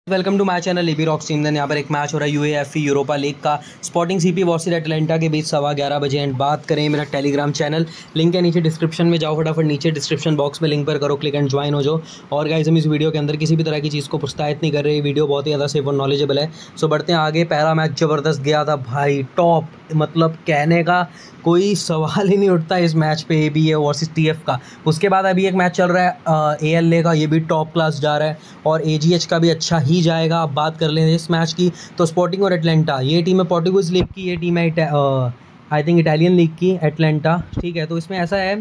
Welcome to my channel AB Rocks team. यहाँ पर एक मैच हो रहा है यूएएफई यूरोपा लीग का स्पोर्टिंग सीपी वर्सेस एटलांटा के बीच 11:15 बजे। एंड बात करें मेरा टेलीग्राम चैनल, लिंक है नीचे डिस्क्रिप्शन में, जाओ फटाफट नीचे डिस्क्रिप्शन बॉक्स में लिंक पर करो क्लिक एंड ज्वाइन हो जाओ। और गाइस, हम इस वीडियो के अंदर किसी भी तरह की चीज़ को प्रोत्साहित नहीं कर रहे, वीडियो बहुत ही ज़्यादा सेफ और नॉलेजेबल है। सो बढ़ते हैं आगे। पहला मैच ज़बरदस्त गया था भाई, टॉप, मतलब कहने का कोई सवाल ही नहीं उठता इस मैच पे, एबी वर्सेस टीएफ का। उसके बाद अभी एक मैच चल रहा है एएलए का, ये भी टॉप क्लास जा रहा है, और एजीएच का भी अच्छा ही जाएगा। अब बात कर लें इस मैच की, तो स्पोर्टिंग और एटलांटा, ये टीम है पोर्टुगीज लीग की, ये टीम है आई थिंक इटालियन लीग की, एटलांटा, ठीक है। तो इसमें ऐसा है,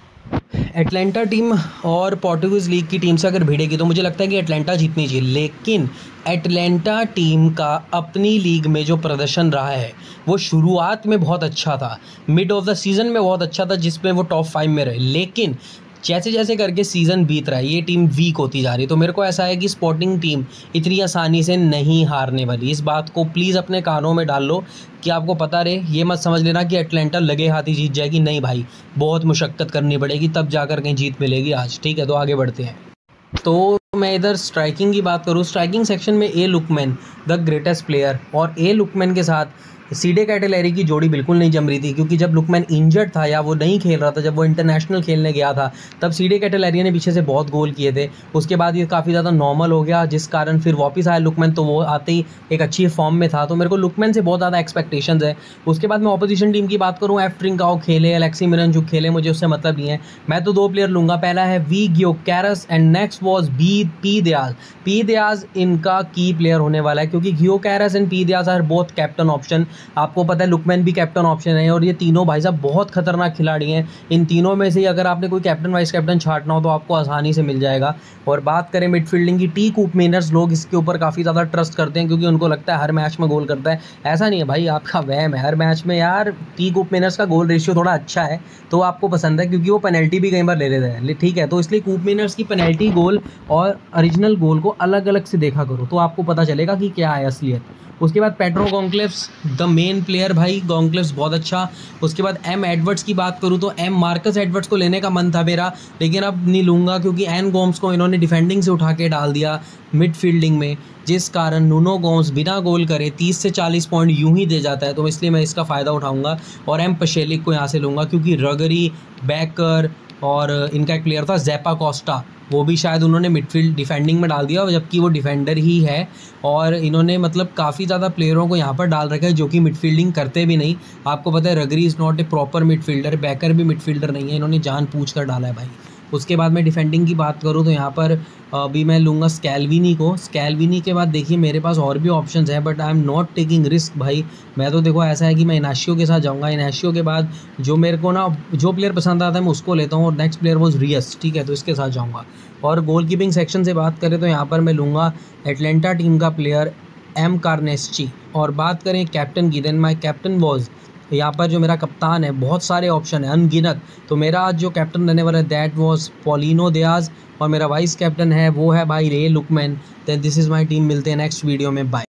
एटलांटा टीम और पोर्टुगीज लीग की टीम से अगर भिड़ेगी तो मुझे लगता है कि एटलांटा जीतनी चाहिए। लेकिन एटलांटा टीम का अपनी लीग में जो प्रदर्शन रहा है वो शुरुआत में बहुत अच्छा था, मिड ऑफ द सीज़न में बहुत अच्छा था, जिसमें वो टॉप 5 में रहे। लेकिन जैसे जैसे करके सीज़न बीत रहा है ये टीम वीक होती जा रही है। तो मेरे को ऐसा है कि स्पोर्टिंग टीम इतनी आसानी से नहीं हारने वाली। इस बात को प्लीज़ अपने कानों में डाल लो कि आपको पता रहे। ये मत समझ लेना कि एटलांटा लगे हाथ ही जीत जाएगी, नहीं भाई, बहुत मुशक्क़त करनी पड़ेगी तब जाकर कहीं जीत मिलेगी आज, ठीक है। तो आगे बढ़ते हैं। तो मैं इधर स्ट्राइकिंग की बात करूँ, स्ट्राइकिंग सेक्शन में A Lookman the greatest player, और ए लुकमैन के साथ सीडे कैटेलरी की जोड़ी बिल्कुल नहीं जम रही थी, क्योंकि जब लुकमैन इंजर्ड था या वो नहीं खेल रहा था, जब वो इंटरनेशनल खेलने गया था, तब सीडे कैटेलरी ने पीछे से बहुत गोल किए थे। उसके बाद ये काफ़ी ज़्यादा नॉर्मल हो गया, जिस कारण फिर वापस आया लुकमैन, तो वो आते ही एक अच्छी फॉर्म में था। तो मेरे को लुकमैन से बहुत ज़्यादा एक्सपेक्टेशंस है। उसके बाद मैं ऑपोजिशन टीम की बात करूँ, एफ ट्रिंकाओ खेले, एलेक्सी मिरनचुक खेले, मुझे उससे मतलब नहीं है। मैं तो 2 प्लेयर लूँगा, पहला है V Gyokeres and next was P Diaz. P Diaz इनका की प्लेयर होने वाला है, क्योंकि Gyokeres and P Diaz are both captain option. आपको पता है लुकमैन भी कैप्टन ऑप्शन है, और ये तीनों भाई साहब बहुत खतरनाक खिलाड़ी हैं। इन तीनों में से अगर आपने कोई कैप्टन वाइस कैप्टन छांटना हो तो आपको आसानी से मिल जाएगा। और बात करें मिडफील्डिंग की, टी कूपमेनर्स, लोग इसके ऊपर काफ़ी ज़्यादा ट्रस्ट करते हैं, क्योंकि उनको लगता है हर मैच में गोल करता है। ऐसा नहीं है भाई, आपका वहम है। हर मैच में यार टी कूपमेनर्स का गोल रेशियो थोड़ा अच्छा है, तो आपको पसंद है, क्योंकि वो पेनल्टी भी कई बार ले लेते हैं, ठीक है। तो इसलिए कूपमेनर्स की पेनल्टी गोल और ओरिजिनल गोल को अलग अलग से देखा करो, तो आपको पता चलेगा कि क्या है असलियत। उसके बाद Pedro Goncalves the main player, भाई गोंक्लेव्स बहुत अच्छा। उसके बाद एम एडवर्ड्स की बात करूँ तो मार्कस एडवर्ड्स को लेने का मन था मेरा, लेकिन अब नहीं लूँगा, क्योंकि एन गोम्स को इन्होंने डिफेंडिंग से उठा के डाल दिया मिडफील्डिंग में, जिस कारण नुनो गोम्स बिना गोल करे 30 से 40 पॉइंट यूं ही दे जाता है। तो इसलिए मैं इसका फ़ायदा उठाऊंगा और एम पशेलिक को यहाँ से लूँगा, क्योंकि रगरी, बैकर और इनका एक प्लेयर था ज़ैपा कोस्टा, वो भी शायद उन्होंने मिडफील्ड डिफेंडिंग में डाल दिया, जबकि वो डिफेंडर ही है। और इन्होंने मतलब काफ़ी ज़्यादा प्लेयरों को यहाँ पर डाल रखा है जो कि मिडफील्डिंग करते भी नहीं। आपको पता है Ruggeri is not a proper midfielder, Bakker भी मिडफील्डर नहीं है, इन्होंने जान पूछ कर डाला है भाई। उसके बाद मैं डिफेंडिंग की बात करूँ तो यहाँ पर अभी मैं लूँगा स्कैल्विनी को। स्कैल्विनी के बाद देखिए मेरे पास और भी ऑप्शंस हैं, but I am not taking risk भाई। मैं तो देखो ऐसा है कि मैं इनाशियो के साथ जाऊँगा। इनाशियो के बाद जो मेरे को ना जो प्लेयर पसंद आता है मैं उसको लेता हूँ, और नेक्स्ट प्लेयर वॉज रियस, ठीक है, तो इसके साथ जाऊँगा। और गोल कीपिंग सेक्शन से बात करें तो यहाँ पर मैं लूँगा एटलांटा टीम का प्लेयर एम कार्नेस्ची। और बात करें कैप्टन की, देन माई कैप्टन वॉज, यहाँ पर जो मेरा कप्तान है, बहुत सारे ऑप्शन है अनगिनत, तो मेरा आज जो कैप्टन रहने वाला है दैट वाज पॉलिनो दियाज, और मेरा वाइस कैप्टन है वो है भाई रे Lookman. Then this is my team. मिलते हैं नेक्स्ट वीडियो में, बाय।